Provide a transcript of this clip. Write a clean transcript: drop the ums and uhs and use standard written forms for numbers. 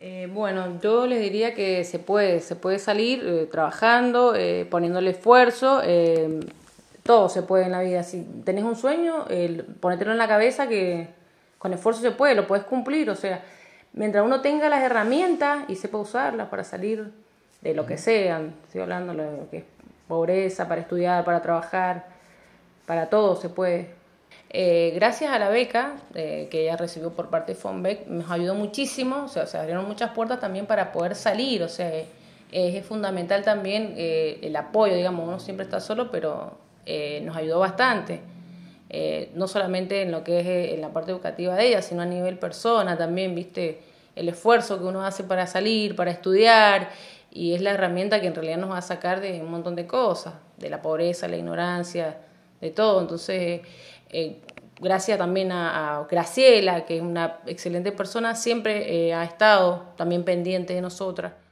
Bueno, yo les diría que se puede salir trabajando, poniéndole esfuerzo, todo se puede en la vida. Si tenés un sueño, ponértelo en la cabeza que con esfuerzo se puede, lo puedes cumplir. O sea, mientras uno tenga las herramientas y sepa usarlas para salir de lo que sean, estoy hablando de lo que es pobreza, para estudiar, para trabajar, para todo se puede. Gracias a la beca que ella recibió por parte de Fonbec, nos ayudó muchísimo, o sea, se abrieron muchas puertas también para poder salir, o sea, es fundamental también el apoyo, digamos, uno siempre está solo, pero nos ayudó bastante, no solamente en lo que es en la parte educativa de ella, sino a nivel persona también, viste, el esfuerzo que uno hace para salir, para estudiar, y es la herramienta que en realidad nos va a sacar de un montón de cosas, de la pobreza, la ignorancia, de todo. Entonces, gracias también a Graciela, que es una excelente persona, siempre ha estado también pendiente de nosotras.